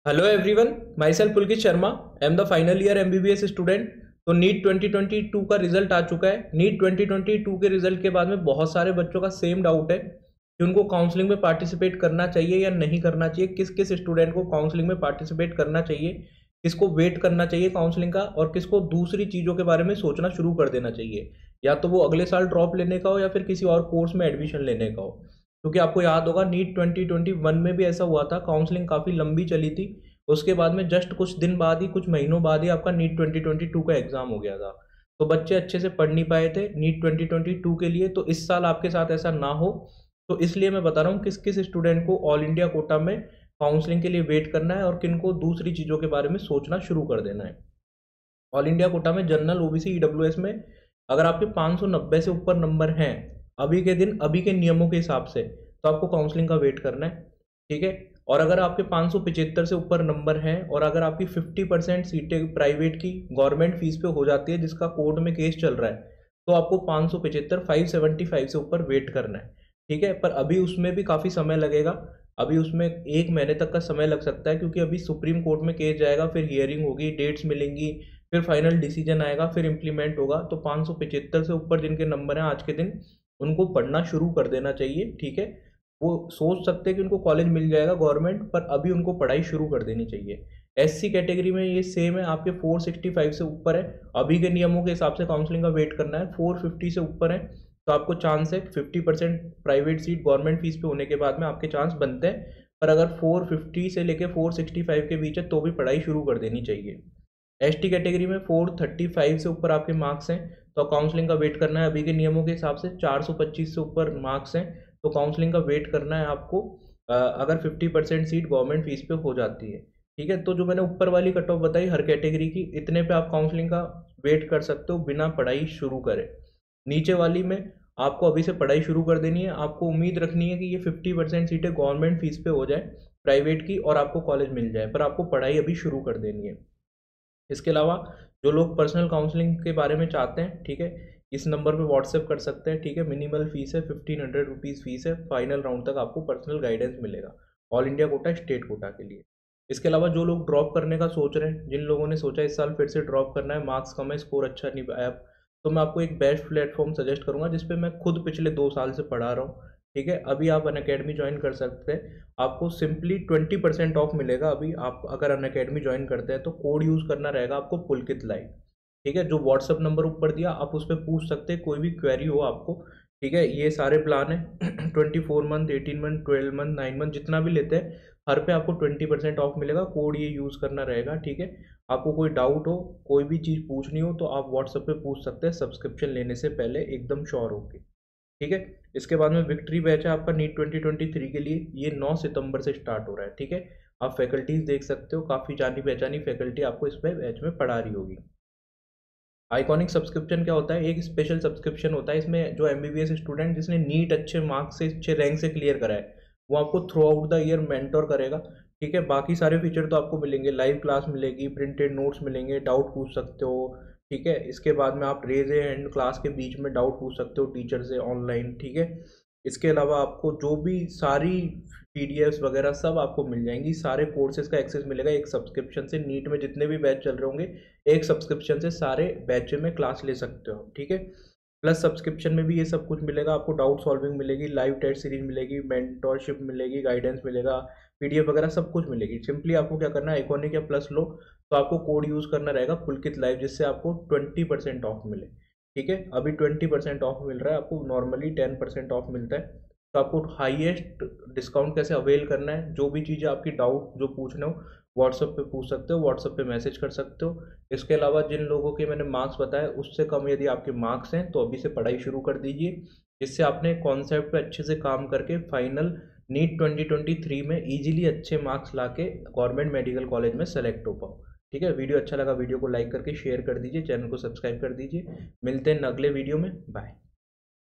Hello everyone, myself Pulkit Sharma. I am the final year MBBS student. तो NEET 2022 का result आ चुका है। NEET 2022 के रिजल्ट के बाद में बहुत सारे बच्चों का सेम डाउट है कि उनको काउंसलिंग में पार्टिसिपेट करना चाहिए या नहीं करना चाहिए। किस किस स्टूडेंट को काउंसलिंग में पार्टिसिपेट करना चाहिए, किसको वेट करना चाहिए काउंसलिंग का, और किसको दूसरी चीज़ों के बारे में सोचना शुरू कर देना चाहिए, या तो वो अगले साल ड्रॉप लेने का हो या फिर किसी और कोर्स में एडमिशन लेने का हो। क्योंकि आपको याद होगा नीट 2021 में भी ऐसा हुआ था, काउंसलिंग काफ़ी लंबी चली थी। उसके बाद में जस्ट कुछ दिन बाद ही, कुछ महीनों बाद ही आपका नीट 2022 का एग्जाम हो गया था। तो बच्चे अच्छे से पढ़ नहीं पाए थे नीट 2022 के लिए। तो इस साल आपके साथ ऐसा ना हो, तो इसलिए मैं बता रहा हूँ किस किस स्टूडेंट को ऑल इंडिया कोटा में काउंसलिंग के लिए वेट करना है और किन को दूसरी चीज़ों के बारे में सोचना शुरू कर देना है। ऑल इंडिया कोटा में जनरल, ओबीसी, ईडब्ल्यूएस में अगर आपके 590 से ऊपर नंबर हैं अभी के दिन, अभी के नियमों के हिसाब से, तो आपको काउंसलिंग का वेट करना है। ठीक है। और अगर आपके 575 से ऊपर नंबर हैं और अगर आपकी 50% सीटें प्राइवेट की गवर्नमेंट फीस पे हो जाती है, जिसका कोर्ट में केस चल रहा है, तो आपको 575 575 से ऊपर वेट करना है। ठीक है। पर अभी उसमें भी काफ़ी समय लगेगा। अभी उसमें 1 महीने तक का समय लग सकता है, क्योंकि अभी सुप्रीम कोर्ट में केस जाएगा, फिर हियरिंग होगी, डेट्स मिलेंगी, फिर फाइनल डिसीजन आएगा, फिर इम्प्लीमेंट होगा। तो 575 से ऊपर जिनके नंबर हैं आज के दिन, उनको पढ़ना शुरू कर देना चाहिए। ठीक है। वो सोच सकते हैं कि उनको कॉलेज मिल जाएगा गवर्नमेंट, पर अभी उनको पढ़ाई शुरू कर देनी चाहिए। एससी कैटेगरी में ये सेम है, आपके 465 से ऊपर है, अभी के नियमों के हिसाब से काउंसलिंग का वेट करना है। 450 से ऊपर है तो आपको चांस है, 50% प्राइवेट सीट गवर्नमेंट फीस पे होने के बाद में आपके चांस बनते हैं। पर अगर 450 से लेके 465 के बीच है तो भी पढ़ाई शुरू कर देनी चाहिए। एसटी कैटेगरी में 435 से ऊपर आपके मार्क्स हैं तो काउंसलिंग का वेट करना है। अभी के नियमों के हिसाब से 425 से ऊपर मार्क्स हैं तो काउंसलिंग का वेट करना है आपको, अगर 50% सीट गवर्नमेंट फीस पे हो जाती है। ठीक है। तो जो मैंने ऊपर वाली कट ऑफ बताई हर कैटेगरी की, इतने पे आप काउंसलिंग का वेट कर सकते हो बिना पढ़ाई शुरू करे। नीचे वाली में आपको अभी से पढ़ाई शुरू कर देनी है। आपको उम्मीद रखनी है कि ये 50% सीटें गवर्नमेंट फीस पे हो जाए प्राइवेट की और आपको कॉलेज मिल जाए, पर आपको पढ़ाई अभी शुरू कर देनी है। इसके अलावा जो लोग पर्सनल काउंसलिंग के बारे में चाहते हैं, ठीक है, इस नंबर पे व्हाट्सएप कर सकते हैं। ठीक है। मिनिमल फीस है, 1500 रुपीज़ फीस है। फाइनल राउंड तक आपको पर्सनल गाइडेंस मिलेगा all India quota, state quota के लिए। इसके अलावा जो लोग ड्रॉप करने का सोच रहे हैं, जिन लोगों ने सोचा इस साल फिर से ड्रॉप करना है, मार्क्स कम है, स्कोर अच्छा नहीं आया, तो मैं आपको एक बेस्ट प्लेटफॉर्म सजेस्ट करूंगा जिसपे मैं खुद पिछले 2 साल से पढ़ा रहा हूँ। ठीक है। अभी आप अनअकैडमी ज्वाइन कर सकते हैं। आपको सिंपली 20% ऑफ मिलेगा अभी, आप अगर अनअकैडमी ज्वाइन करते हैं तो कोड यूज़ करना रहेगा आपको पुलकित लाइव। ठीक है। जो व्हाट्सअप नंबर ऊपर दिया आप उस पर पूछ सकते हैं, कोई भी क्वेरी हो आपको। ठीक है। ये सारे प्लान है 24 मंथ, 18 मंथ, 12 मंथ, 9 मंथ, जितना भी लेते हैं हर पे आपको 20% ऑफ मिलेगा। कोड ये यूज़ करना रहेगा। ठीक है। आपको कोई डाउट हो, कोई भी चीज़ पूछनी हो, तो आप व्हाट्सएप पे पूछ सकते हैं सब्सक्रिप्शन लेने से पहले, एकदम श्योर होके। ठीक है। इसके बाद में विक्ट्री बैच है आपका नीट 2023 के लिए, ये 9 सितंबर से स्टार्ट हो रहा है। ठीक है। आप फैकल्टीज देख सकते हो, काफ़ी जानी पहचानी फैकल्टी आपको इस बैच में पढ़ा रही होगी। आइकॉनिक सब्सक्रिप्शन क्या होता है? एक स्पेशल सब्सक्रिप्शन होता है। इसमें जो एमबीबीएस स्टूडेंट जिसने नीट अच्छे मार्क्स से, अच्छे रैंक से क्लियर करा है, वो आपको throughout the year mentor करेगा। ठीक है। बाकी सारे फीचर तो आपको मिलेंगे, लाइव क्लास मिलेगी, प्रिंटेड नोट्स मिलेंगे, डाउट पूछ सकते हो। ठीक है। इसके बाद में आप रेज एंड क्लास के बीच में डाउट पूछ सकते हो टीचर से ऑनलाइन। ठीक है। इसके अलावा आपको जो भी सारी पीडीएफ्स वगैरह सब आपको मिल जाएंगी, सारे कोर्सेज का एक्सेस मिलेगा एक सब्सक्रिप्शन से। नीट में जितने भी बैच चल रहे होंगे, एक सब्सक्रिप्शन से सारे बैच में क्लास ले सकते हो। ठीक है। प्लस सब्सक्रिप्शन में भी ये सब कुछ मिलेगा आपको, डाउट सॉल्विंग मिलेगी, लाइव टेस्ट सीरीज मिलेगी, मेंटोरशिप मिलेगी, गाइडेंस मिलेगा, पीडीएफ वगैरह सब कुछ मिलेगी। सिंपली आपको क्या करना है, आइकॉनिक या प्लस लो तो आपको कोड यूज़ करना रहेगा पुलकित लाइव, जिससे आपको 20% ऑफ मिले। ठीक है। अभी 20% ऑफ मिल रहा है आपको, नॉर्मली 10% ऑफ मिलता है। तो आपको हाईएस्ट डिस्काउंट कैसे अवेल करना है, जो भी चीज़ें आपकी डाउट जो पूछना हो व्हाट्सएप पे पूछ सकते हो, व्हाट्सएप पे मैसेज कर सकते हो। इसके अलावा जिन लोगों के मैंने मार्क्स बताए उससे कम यदि आपके मार्क्स हैं तो अभी से पढ़ाई शुरू कर दीजिए, जिससे आपने कॉन्सेप्ट पे अच्छे से काम करके फाइनल नीट 2023 में इजीली अच्छे मार्क्स लाके गवर्नमेंट मेडिकल कॉलेज में सेलेक्ट हो पाओ। ठीक है। वीडियो अच्छा लगा, वीडियो को लाइक करके शेयर कर दीजिए, चैनल को सब्सक्राइब कर दीजिए। मिलते हैं अगले वीडियो में, बाय।